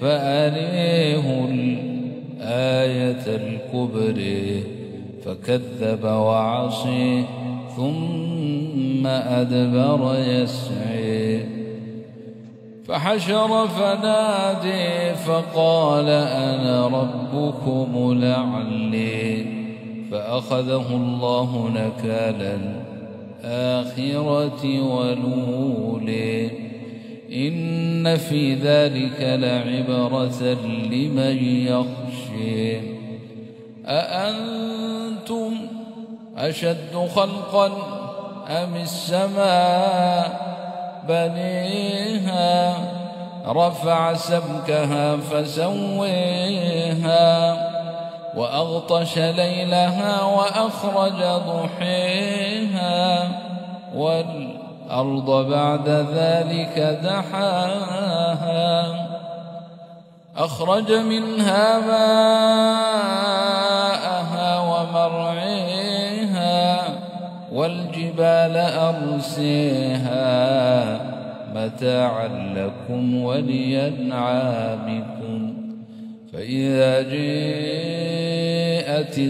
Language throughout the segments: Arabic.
فأريه الآية الكبرى فكذب وعصي ثم أدبر يسعي فحشر فنادي فقال أنا ربكم الأعلى فأخذه الله نكال الآخرة والأولى إن في ذلك لعبرة لمن يخشى أأنتم أشد خلقا أم السماء بنيها رفع سمكها فسويها وأغطش ليلها وأخرج ضحيها والأرض بعد ذلك دحاها أخرج منها ماءها ومرعيها والجبال أرسيها متاعا لكم ولأنعامكم فإذا جاءت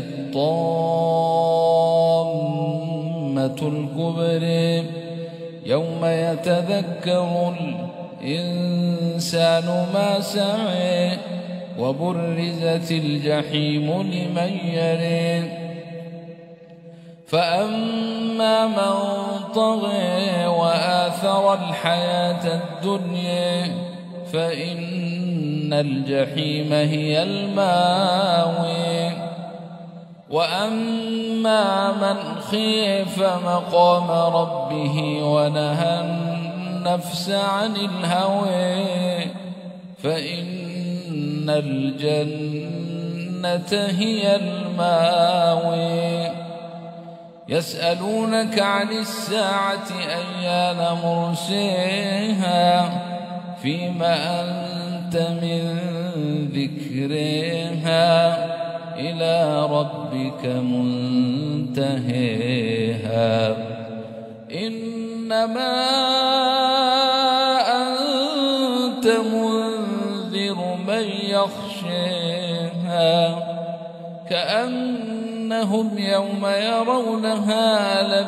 الطامة الكبرى يوم يتذكر الإنسان ما سعى وبرزت الجحيم لمن يرى فأما من طغى وآثر الحياة الدنيا فإن الجحيم هي الماوى وأما من خيف مقام ربه ونهى النفس عن الهوى فإن الجنة هي الماوى يسألونك عن الساعة أيان مرسيها فيما أنت من ذكرها إلى ربك منتهيها إنما أنت منذر من يخشاها كأنهم يوم يرونها لم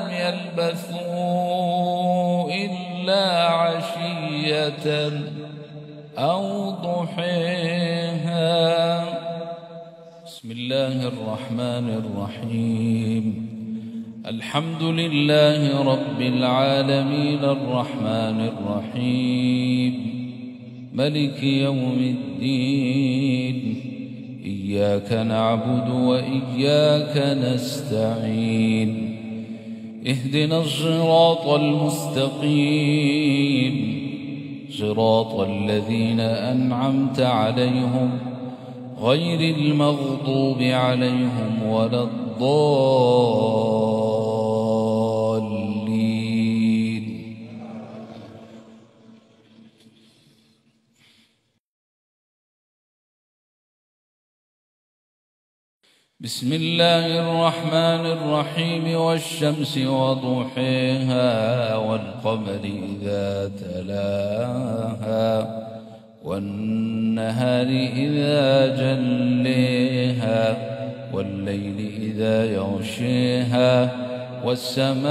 يلبثوا إلا عشية أو ضحيها بسم الله الرحمن الرحيم الحمد لله رب العالمين الرحمن الرحيم ملك يوم الدين إياك نعبد وإياك نستعين اهدنا الصراط المستقيم صراط الذين أنعمت عليهم غير المغضوب عليهم ولا الضالين بسم الله الرحمن الرحيم والشمس وضحيها والقمر إذا تلاها والنهار إذا جليها والليل إذا يغشيها والسماء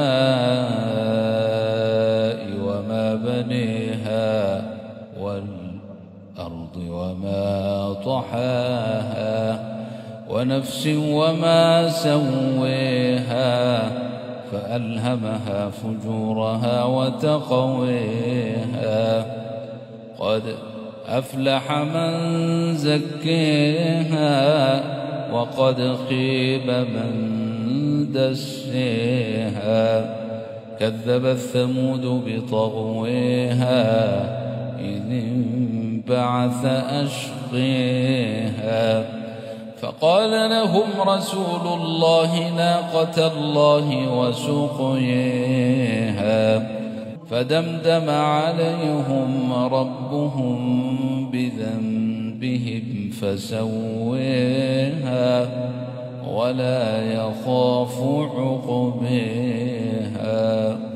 وما بنيها والأرض وما طحاها ونفس وما سويها فألهمها فجورها وتقويها قد أفلح من زكيها وقد خيب من دسيها كذبت ثمود بطغويها إذ انبعث أشقيها فقال لهم رسول الله ناقة الله وسقيها فدمدم عليهم ربهم بذنبهم فسويها ولا يخاف عقبيها